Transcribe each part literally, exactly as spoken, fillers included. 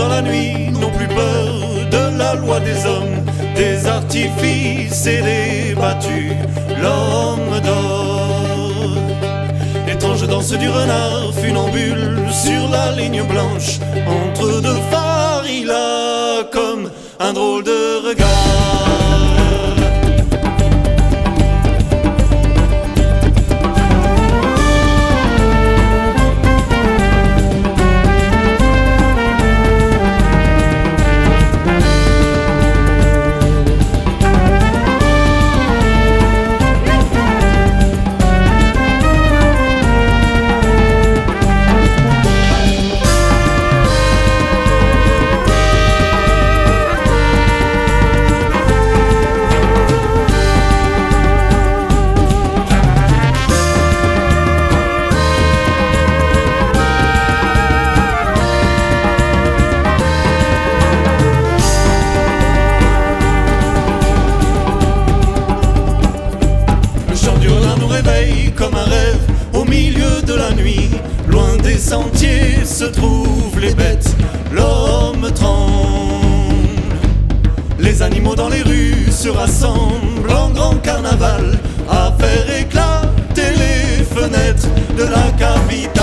dans la nuit n'ont plus peur de la loi des hommes, des artifices et des battus. L'homme dort. Étrange danse du renard funambule sur la ligne blanche. Entre deux phares, il a comme un drôle de regard. Comme un rêve au milieu de la nuit, loin des sentiers se trouvent les bêtes, l'homme tremble. Les animaux dans les rues se rassemblent en grand carnaval à faire éclater les fenêtres de la capitale.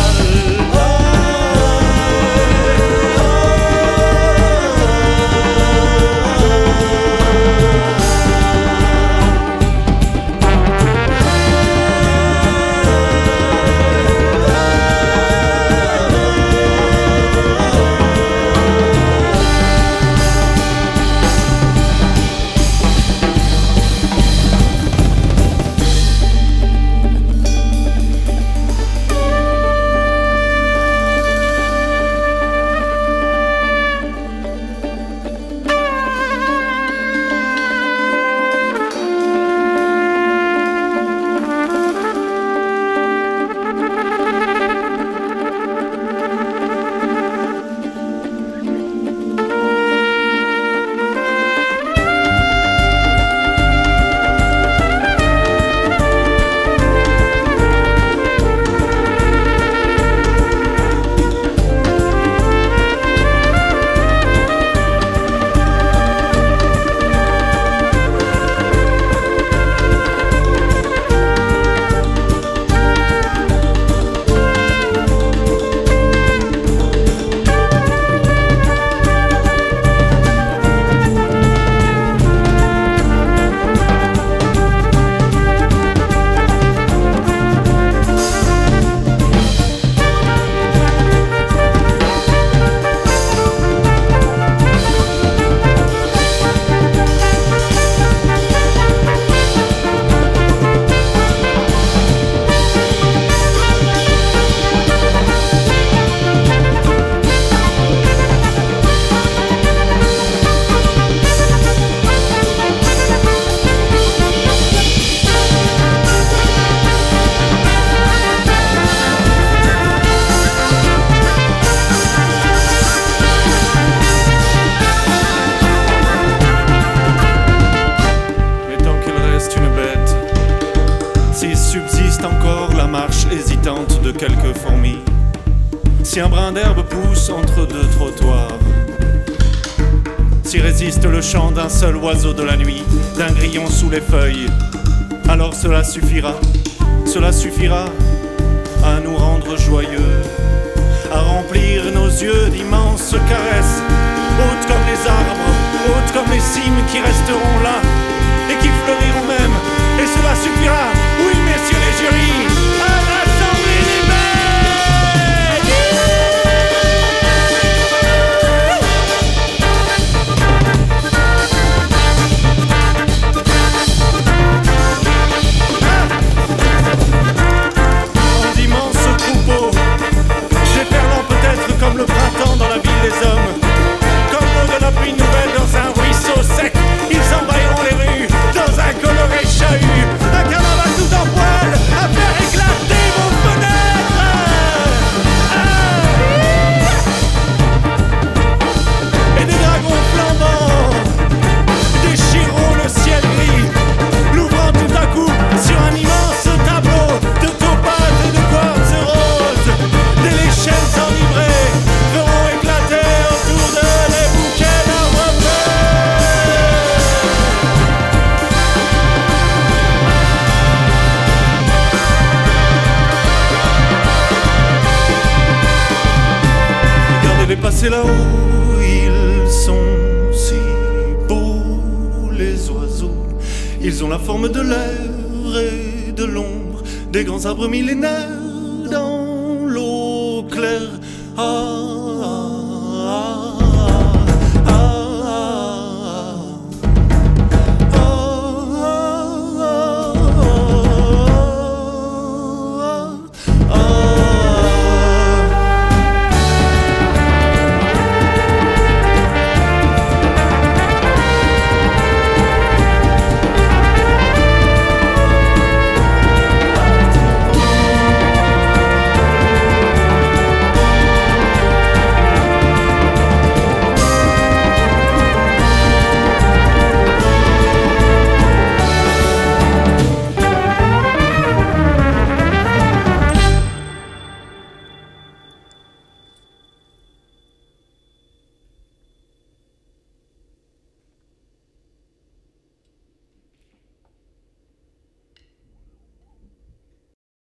Hésitante de quelques fourmis, si un brin d'herbe pousse entre deux trottoirs, si résiste le chant d'un seul oiseau de la nuit, d'un grillon sous les feuilles, alors cela suffira, cela suffira à nous rendre joyeux, à remplir nos yeux d'immenses caresses, hautes comme les arbres, hautes comme les cimes qui resteront là et qui fleuriront même, et cela suffira, oui messieurs les jurys, à l'Assemblée des Bêtes. En d'immenses troupeaux, déferlant peut-être comme le printemps dans la ville des hommes, comme l'eau de la pluie nouvelle dans un ruisseau sec, ils envahiront les rues dans un coloré chahut, un carnaval tout en c'est là-haut, ils sont si beaux, les oiseaux. Ils ont la forme de l'air et de l'ombre, des grands arbres millénaires